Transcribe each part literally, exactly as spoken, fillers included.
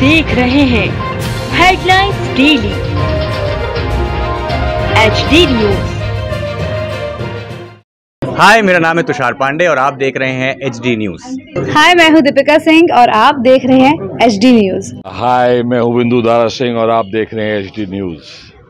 देख रहे हैं headlines daily H D news. Hi, मेरा नाम है तुषार पांडे और आप देख रहे हैं एच डी न्यूज। हाय, मैं हूं दीपिका सिंह और आप देख रहे हैं एच डी न्यूज। हाय, मैं हूं बिंदु दारा सिंह और आप देख रहे हैं H D news.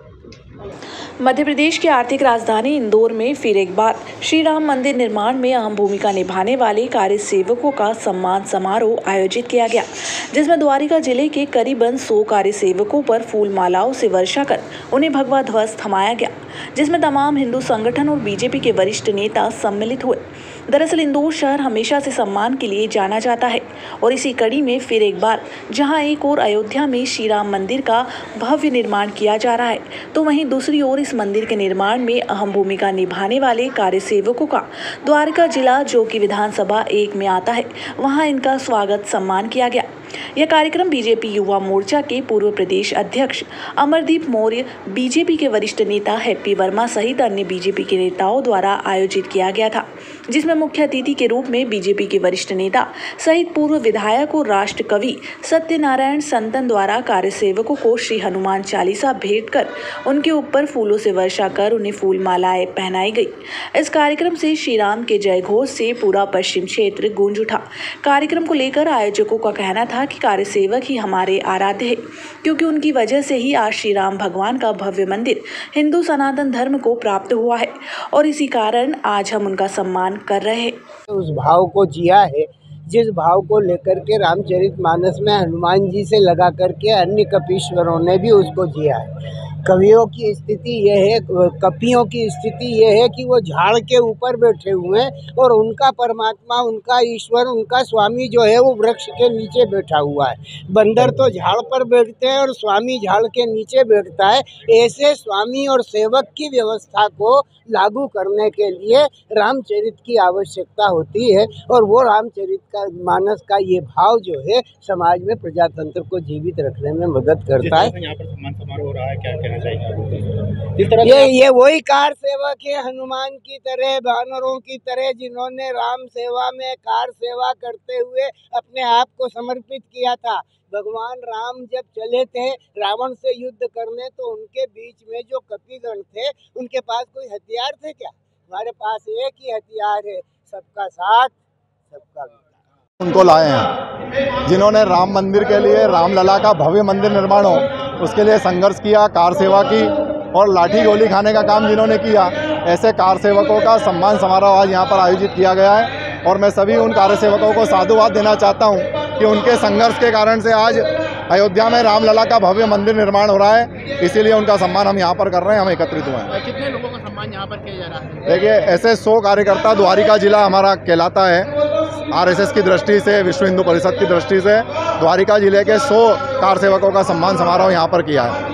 Madhya Pradesh की आर्थिक राजधानी इंदौर में फिर एक बार श्री राम मंदिर निर्माण में अहम भूमिका निभाने वाले कार्य सेवकों का सम्मान समारोह आयोजित किया गया, जिसमें द्वारिका जिले के करीबन सौ कार्य सेवकों पर फूल मालाओं से वर्षा कर उन्हें भगवा ध्वज थमाया गया, जिसमें तमाम हिंदू संगठन और बीजेपी के वरिष्ठ नेता सम्मिलित हुए। दरअसल इंदौर शहर हमेशा से सम्मान के लिए जाना जाता है और इसी कड़ी में फिर एक बार जहां एक और अयोध्या में श्री राम मंदिर का भव्य निर्माण किया जा रहा है, तो वहीं दूसरी ओर इस मंदिर के निर्माण में अहम भूमिका निभाने वाले कार्य सेवकों का द्वारका जिला, जो कि विधानसभा एक में आता है, वहां इनका स्वागत सम्मान किया गया। यह कार्यक्रम बीजेपी युवा मोर्चा के पूर्व प्रदेश अध्यक्ष अमरदीप मौर्य, बीजेपी के वरिष्ठ नेता हैप्पी वर्मा सहित अन्य बीजेपी के नेताओं द्वारा आयोजित किया गया था, जिसमें मुख्य अतिथि के रूप में बीजेपी के वरिष्ठ नेता सहित पूर्व विधायक और राष्ट्र कवि सत्यनारायण संतन द्वारा कार्य सेवकों को श्री हनुमान चालीसा भेंट कर उनके ऊपर फूलों से वर्षा कर उन्हें फूल मालाएं पहनाई गई। इस कार्यक्रम से श्री राम के जय घोष से पूरा पश्चिम क्षेत्र गूंज उठा। कार्यक्रम को लेकर आयोजकों का कहना था कि कार्य सेवक ही हमारे आराध्य है, क्योंकि उनकी वजह से ही आज श्री राम भगवान का भव्य मंदिर हिंदू सनातन धर्म को प्राप्त हुआ है और इसी कारण आज हम उनका सम्मान कर रहे हैं। उस भाव को जिया है जिस भाव को लेकर के रामचरितमानस में हनुमान जी से लगा करके अन्य कपीश्वरों ने भी उसको जिया है। कवियों की स्थिति यह है, कपियों की स्थिति यह है कि वो झाड़ के ऊपर बैठे हुए हैं और उनका परमात्मा, उनका ईश्वर, उनका स्वामी जो है वो वृक्ष के नीचे बैठा हुआ है। बंदर तो झाड़ पर बैठते हैं और स्वामी झाड़ के नीचे बैठता है। ऐसे स्वामी और सेवक की व्यवस्था को लागू करने के लिए रामचरित की आवश्यकता होती है और वो रामचरित का मानस का ये भाव जो है समाज में प्रजातंत्र को जीवित रखने में मदद करता है। यहाँ पर सम्मान समारोह हो रहा है, क्या कहना चाहिए? इस तरह ये ये वही कार सेवक है, हनुमान की तरह, वानरों की तरह, जिन्होंने राम सेवा में कार सेवा करते हुए अपने आप को समर्पित किया था। भगवान राम जब चले थे रावण से युद्ध करने, तो उनके बीच में जो कपिगण थे उनके पास कोई हथियार थे क्या? हमारे पास एक ही हथियार है, सबका साथ सबका विकास। उनको लाए हैं जिन्होंने राम मंदिर के लिए, रामलला का भव्य मंदिर निर्माण हो उसके लिए संघर्ष किया, कार सेवा की और लाठी गोली खाने का काम जिन्होंने किया, ऐसे कार सेवकों का सम्मान समारोह आज यहाँ पर आयोजित किया गया है। और मैं सभी उन कार्य सेवकों को साधुवाद देना चाहता हूँ कि उनके संघर्ष के कारण से आज अयोध्या में रामलला का भव्य मंदिर निर्माण हो रहा है, इसीलिए उनका सम्मान हम यहाँ पर कर रहे हैं। हम एकत्रित हुए हैं। कितने लोगों का सम्मान यहाँ पर किया जा रहा है? देखिए, ऐसे सौ कार्यकर्ता द्वारिका जिला हमारा कहलाता है। आरएसएस की दृष्टि से, विश्व हिंदू परिषद की दृष्टि से द्वारिका जिले के सौ कार सेवकों का सम्मान समारोह यहाँ पर किया है।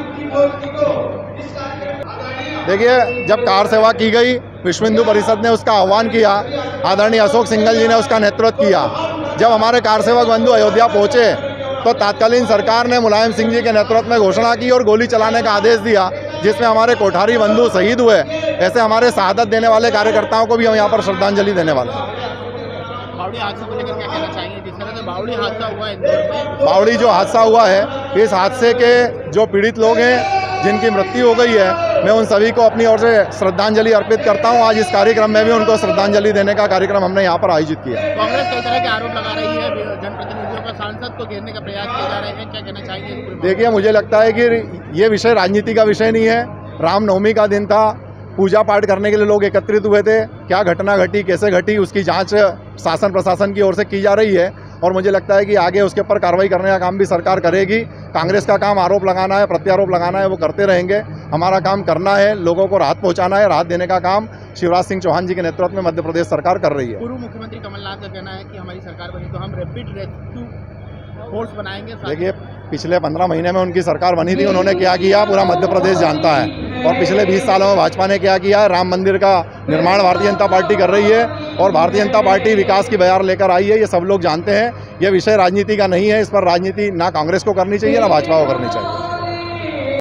देखिए, जब कार सेवा की गई, विश्व हिंदू परिषद ने उसका आह्वान किया, आदरणीय अशोक सिंघल जी ने उसका नेतृत्व किया। जब हमारे कार सेवक बंधु अयोध्या पहुँचे तो तात्कालीन सरकार ने मुलायम सिंह जी के नेतृत्व में घोषणा की और गोली चलाने का आदेश दिया, जिसमें हमारे कोठारी बंधु शहीद हुए। ऐसे हमारे शहादत देने वाले कार्यकर्ताओं को भी हम यहाँ पर श्रद्धांजलि देने वाले हैं। बावड़ी हादसे को लेकर क्या कहना चाहिए? जिस तरह से बावड़ी हादसा हुआ है इंदौर में, बावड़ी जो हादसा हुआ है, इस हादसे के जो पीड़ित लोग हैं, जिनकी मृत्यु हो गई है, मैं उन सभी को अपनी ओर से श्रद्धांजलि अर्पित करता हूं। आज इस कार्यक्रम में भी उनको श्रद्धांजलि देने का कार्यक्रम हमने यहाँ पर आयोजित किया। कांग्रेस कई तरह के आरोप लगा रही है, जनप्रतिनिधियों का सांसद को घेरने का प्रयास किए जा रहे हैं, क्या कहना चाहिए? देखिए, मुझे लगता है कि ये विषय राजनीति का विषय नहीं है। रामनवमी का दिन था, पूजा पाठ करने के लिए लोग एकत्रित हुए थे। क्या घटना घटी, कैसे घटी, उसकी जांच शासन प्रशासन की ओर से की जा रही है और मुझे लगता है कि आगे उसके ऊपर कार्रवाई करने का काम भी सरकार करेगी। कांग्रेस का काम आरोप लगाना है, प्रत्यारोप लगाना है, वो करते रहेंगे। हमारा काम करना है, लोगों को राहत पहुंचाना है। राहत देने का काम शिवराज सिंह चौहान जी के नेतृत्व में मध्य प्रदेश सरकार कर रही है। पूर्व मुख्यमंत्री कमलनाथ का कहना है कि हमारी सरकार बनी तो हम रैपिड रेस्क्यू फोर्स बनाएंगे। देखिए, पिछले पंद्रह महीने में उनकी सरकार बनी थी, उन्होंने क्या किया पूरा मध्य प्रदेश जानता है। और पिछले बीस सालों में भाजपा ने क्या किया, राम मंदिर का निर्माण भारतीय जनता पार्टी कर रही है और भारतीय जनता पार्टी विकास की बयार लेकर आई है, ये सब लोग जानते हैं। ये विषय राजनीति का नहीं है, इस पर राजनीति ना कांग्रेस को करनी चाहिए ना भाजपा को करनी चाहिए।